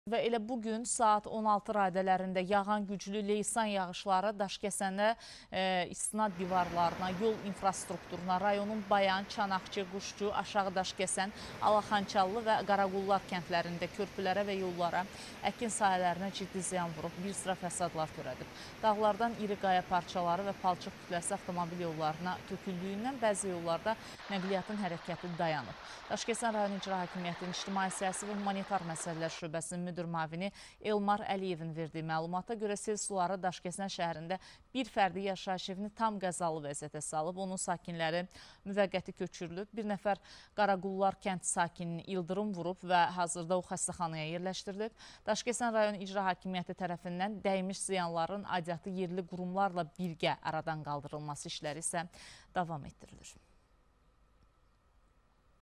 Və elə bugün saat 16 radələrində yağan güclü leysan yağışları Daşkəsənə, istinad divarlarına, yol infrastrukturuna, rayonun Bayan, Çanaqçı, Quşçu, Aşağı Daşkəsən, Alaxançallı və Qaraqullar kəndlərində körpülərə və yollara, əkin sahələrinə ciddi ziyan vurub, bir sıra fəsadlar törədib. Dağlardan iri qaya parçaları və palçıq kütləsi avtomobil yollarına töküldüyündən bəzi yollarda nəqliyyatın hərəkəti dayanıb. Daşkəsən rayon İcra Hakimiyyətinin İctimai Siyasi və Humanitar Məsələlər Şöbəsinin müdir müavini Elmar Əliyevin verdiyi məlumata görə sel suları Daşkəsən şəhərində bir fərdi yaşayış evini tam qəzalı vəziyyətə salıb. Onun sakinləri müvəqqəti köçürülüb. Bir nəfər Qaraqullar kənd sakinini ildırım vurub və hazırda o xəstəxanaya yerləşdirilib. Daşkəsən rayon İcra Hakimiyyəti tərəfindən dəymiş ziyanların aidiyyatı yerli qurumlarla birgə aradan qaldırılması işləri isə davam etdirilir.